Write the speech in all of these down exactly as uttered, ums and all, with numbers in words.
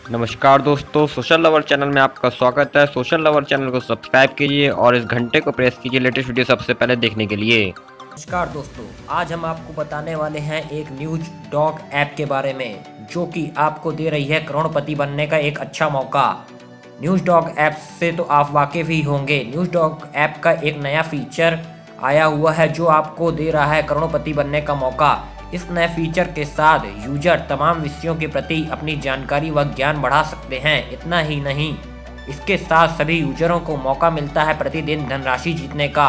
नमस्कार दोस्तों, social lover channel में आपका स्वागत है। सोशल लवर चैनल को सब्सक्राइब कीजिए और इस घंटे को प्रेस कीजिए लेटेस्ट वीडियो सबसे पहले देखने के लिए। नमस्कार दोस्तों, आज हम आपको बताने वाले हैं एक न्यूज डॉग ऐप के बारे में, जो कि आपको दे रही है करोड़पति बनने का एक अच्छा मौका। न्यूज डॉग ऐप से तो आप वाकिफ ही होंगे। न्यूज डॉग ऐप का एक नया फीचर आया हुआ है जो आपको दे रहा है करोड़पति बनने का मौका। इस नए फीचर के साथ यूजर तमाम विषयों के प्रति अपनी जानकारी व ज्ञान बढ़ा सकते हैं। इतना ही नहीं, इसके साथ सभी यूजरों को मौका मिलता है प्रतिदिन धनराशि जीतने का।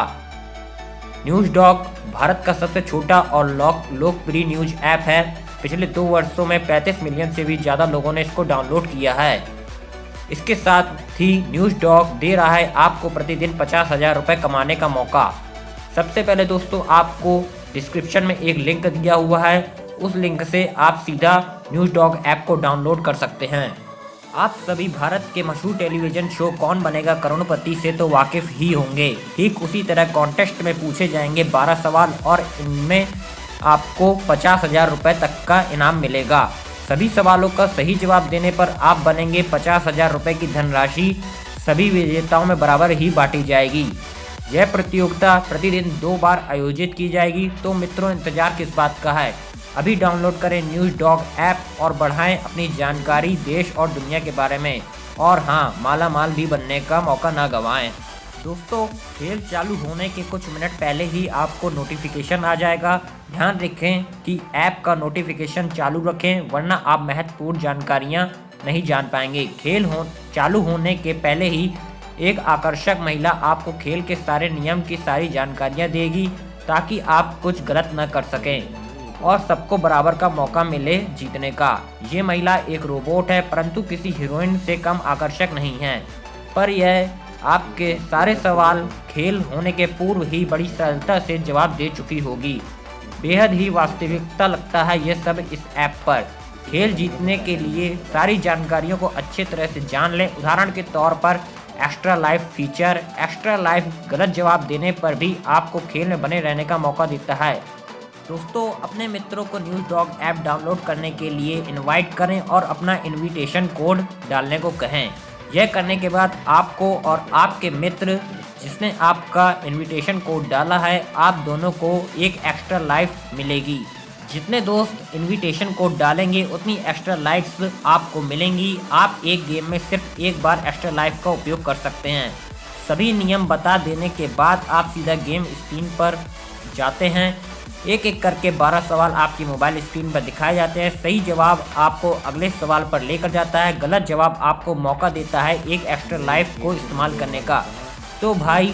न्यूज डॉग भारत का सबसे छोटा और लोकप्रिय न्यूज ऐप है। पिछले दो वर्षों में पैंतीस मिलियन से भी ज़्यादा लोगों ने इसको डाउनलोड किया है। इसके साथ ही न्यूज डॉग दे रहा है आपको प्रतिदिन पचास हजार रुपये कमाने का मौका। सबसे पहले दोस्तों, आपको डिस्क्रिप्शन में एक लिंक दिया हुआ है, उस लिंक से आप सीधा न्यूज डॉग ऐप को डाउनलोड कर सकते हैं। आप सभी भारत के मशहूर टेलीविज़न शो कौन बनेगा करोड़पति से तो वाकिफ ही होंगे। ठीक उसी तरह कॉन्टेस्ट में पूछे जाएंगे बारह सवाल और इनमें आपको पचास हजार रुपये तक का इनाम मिलेगा। सभी सवालों का सही जवाब देने पर आप बनेंगे पचास हजार रुपये की धनराशि सभी विजेताओं में बराबर ही बांटी जाएगी। यह प्रतियोगिता प्रतिदिन दो बार आयोजित की जाएगी। तो मित्रों, इंतजार किस बात का है? अभी डाउनलोड करें न्यूज डॉग ऐप और बढ़ाएं अपनी जानकारी देश और दुनिया के बारे में। और हाँ, माला माल भी बनने का मौका ना गंवाएं। दोस्तों, खेल चालू होने के कुछ मिनट पहले ही आपको नोटिफिकेशन आ जाएगा। ध्यान रखें कि ऐप का नोटिफिकेशन चालू रखें, वरना आप महत्वपूर्ण जानकारियाँ नहीं जान पाएंगे। खेल हो चालू होने के पहले ही एक आकर्षक महिला आपको खेल के सारे नियम की सारी जानकारियाँ देगी, ताकि आप कुछ गलत न कर सकें और सबको बराबर का मौका मिले जीतने का। ये महिला एक रोबोट है, परंतु किसी हीरोइन से कम आकर्षक नहीं है। पर यह आपके सारे सवाल खेल होने के पूर्व ही बड़ी सरलता से जवाब दे चुकी होगी। बेहद ही वास्तविकता लगता है ये सब इस ऐप पर। खेल जीतने के लिए सारी जानकारियों को अच्छे तरह से जान लें। उदाहरण के तौर पर extra life feature. Extra life गलत जवाब देने पर भी आपको खेल में बने रहने का मौका देता है। दोस्तों, अपने मित्रों को न्यूज डॉग ऐप डाउनलोड करने के लिए इनवाइट करें और अपना इनविटेशन कोड डालने को कहें। यह करने के बाद आपको और आपके मित्र जिसने आपका इनविटेशन कोड डाला है, आप दोनों को एक एक्स्ट्रा लाइफ मिलेगी। जितने दोस्त इनविटेशन कोड डालेंगे उतनी एक्स्ट्रा लाइफ्स आपको मिलेंगी। आप एक गेम में सिर्फ एक बार एक्स्ट्रा लाइफ का उपयोग कर सकते हैं। सभी नियम बता देने के बाद आप सीधा गेम स्क्रीन पर जाते हैं। एक एक करके बारह सवाल आपकी मोबाइल स्क्रीन पर दिखाए जाते हैं। सही जवाब आपको अगले सवाल पर लेकर जाता है, गलत जवाब आपको मौका देता है एक एक्स्ट्रा लाइफ को इस्तेमाल करने का। तो भाई,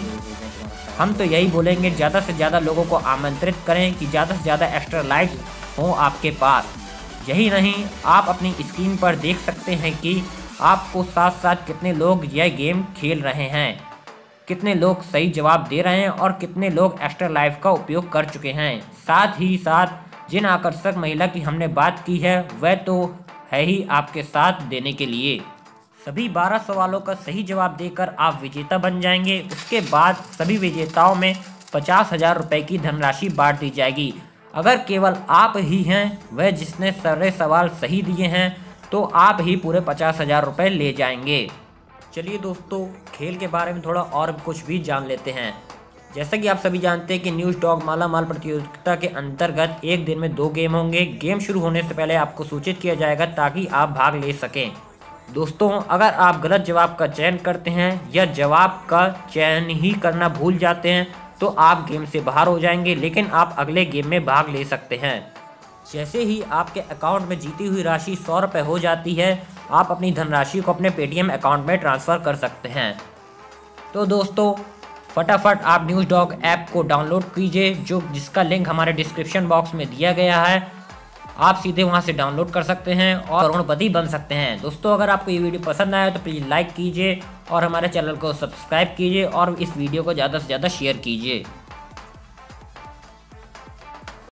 हम तो यही बोलेंगे, ज़्यादा से ज़्यादा लोगों को आमंत्रित करें कि ज़्यादा से ज़्यादा एक्स्ट्रा लाइफ हों आपके पास। यही नहीं, आप अपनी स्क्रीन पर देख सकते हैं कि आपको साथ साथ कितने लोग यह गेम खेल रहे हैं, कितने लोग सही जवाब दे रहे हैं और कितने लोग एक्स्ट्रा लाइफ का उपयोग कर चुके हैं। साथ ही साथ जिन आकर्षक महिला की हमने बात की है, वह तो है ही आपके साथ देने के लिए। सभी बारह सवालों का सही जवाब देकर आप विजेता बन जाएंगे। उसके बाद सभी विजेताओं में पचास हजार रुपये की धनराशि बांट दी जाएगी। अगर केवल आप ही हैं वह जिसने सारे सवाल सही दिए हैं, तो आप ही पूरे पचास हजार रुपये ले जाएंगे। चलिए दोस्तों, खेल के बारे में थोड़ा और कुछ भी जान लेते हैं। जैसा कि आप सभी जानते हैं कि न्यूज डॉग माला माल प्रतियोगिता के अंतर्गत एक दिन में दो गेम होंगे। गेम शुरू होने से पहले आपको सूचित किया जाएगा ताकि आप भाग ले सकें। दोस्तों, अगर आप गलत जवाब का चयन करते हैं या जवाब का चयन ही करना भूल जाते हैं तो आप गेम से बाहर हो जाएंगे, लेकिन आप अगले गेम में भाग ले सकते हैं। जैसे ही आपके अकाउंट में जीती हुई राशि सौ रुपये हो जाती है, आप अपनी धनराशि को अपने पेटीएम अकाउंट में ट्रांसफ़र कर सकते हैं। तो दोस्तों, फटाफट आप न्यूज डॉग ऐप को डाउनलोड कीजिए, जो जिसका लिंक हमारे डिस्क्रिप्शन बॉक्स में दिया गया है। आप सीधे वहां से डाउनलोड कर सकते हैं और करोड़पति बन सकते हैं। दोस्तों, अगर आपको ये वीडियो पसंद आया तो प्लीज़ लाइक कीजिए और हमारे चैनल को सब्सक्राइब कीजिए और इस वीडियो को ज़्यादा से ज़्यादा शेयर कीजिए।